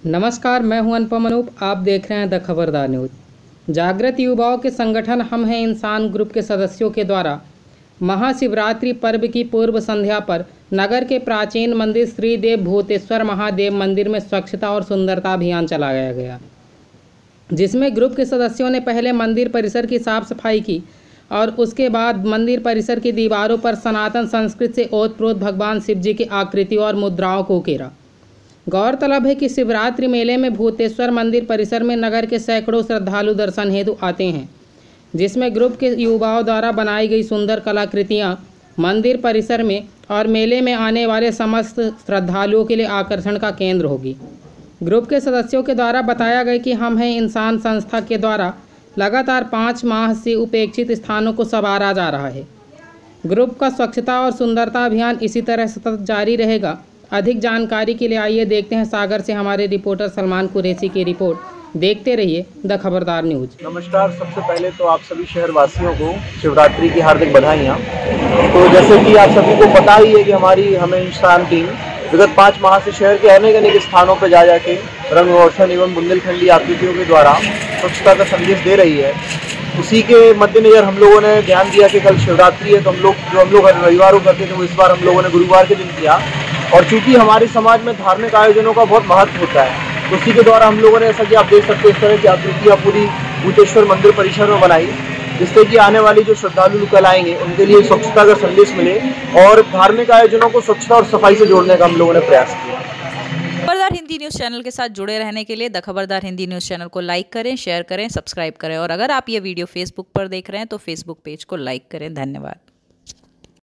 नमस्कार, मैं हूं अनुपम अनूप। आप देख रहे हैं द खबरदार न्यूज़। जागृत युवाओं के संगठन हम हैं इंसान ग्रुप के सदस्यों के द्वारा महाशिवरात्रि पर्व की पूर्व संध्या पर नगर के प्राचीन मंदिर श्री देव भूतेश्वर महादेव मंदिर में स्वच्छता और सुंदरता अभियान चलाया गया, जिसमें ग्रुप के सदस्यों ने पहले मंदिर परिसर की साफ सफाई की और उसके बाद मंदिर परिसर की दीवारों पर सनातन संस्कृति से ओतप्रोत भगवान शिव जी की आकृति और मुद्राओं को उकेरा। गौरतलब है कि शिवरात्रि मेले में भूतेश्वर मंदिर परिसर में नगर के सैकड़ों श्रद्धालु दर्शन हेतु आते हैं, जिसमें ग्रुप के युवाओं द्वारा बनाई गई सुंदर कलाकृतियां मंदिर परिसर में और मेले में आने वाले समस्त श्रद्धालुओं के लिए आकर्षण का केंद्र होगी। ग्रुप के सदस्यों के द्वारा बताया गया कि हम हैं इंसान संस्था के द्वारा लगातार 5 माह से उपेक्षित स्थानों को संवारा जा रहा है। ग्रुप का स्वच्छता और सुंदरता अभियान इसी तरह सतत जारी रहेगा। अधिक जानकारी के लिए आइए देखते हैं सागर से हमारे रिपोर्टर सलमान कुरैशी की रिपोर्ट। देखते रहिए द खबरदार न्यूज। नमस्कार। सबसे पहले तो आप सभी शहरवासियों को शिवरात्रि की हार्दिक बधाइयाँ। तो जैसे कि आप सभी को पता ही है कि हमारी हमें इंसान टीम विगत 5 माह से शहर के अनेक स्थानों पर जा जाके रंग रोशन एवं बुंदेलखंडी आकृतियों के द्वारा स्वच्छता का संदेश दे रही है। उसी के मद्देनजर हम लोगों ने ध्यान दिया कि कल शिवरात्रि है, तो हम लोग रविवार को करते थे, वो इस बार हम लोगों ने गुरुवार के दिन किया। और चूंकि हमारे समाज में धार्मिक आयोजनों का बहुत महत्व होता है, तो उसी के द्वारा हम लोगों ने, ऐसा कि आप देख सकते हैं, इस तरह की आकृतियाँ पूरी भूतेश्वर मंदिर परिसर में बनाई, जिससे कि आने वाली जो श्रद्धालु कल आएंगे उनके लिए स्वच्छता का संदेश मिले और धार्मिक आयोजनों को स्वच्छता और सफाई से जोड़ने का हम लोगों ने प्रयास किया। खबरदार हिंदी न्यूज़ चैनल के साथ जुड़े रहने के लिए the Khabardar Hindi news channel को लाइक करें, शेयर करें, सब्सक्राइब करें और अगर आप ये वीडियो फेसबुक पर देख रहे हैं तो फेसबुक पेज को लाइक करें। धन्यवाद।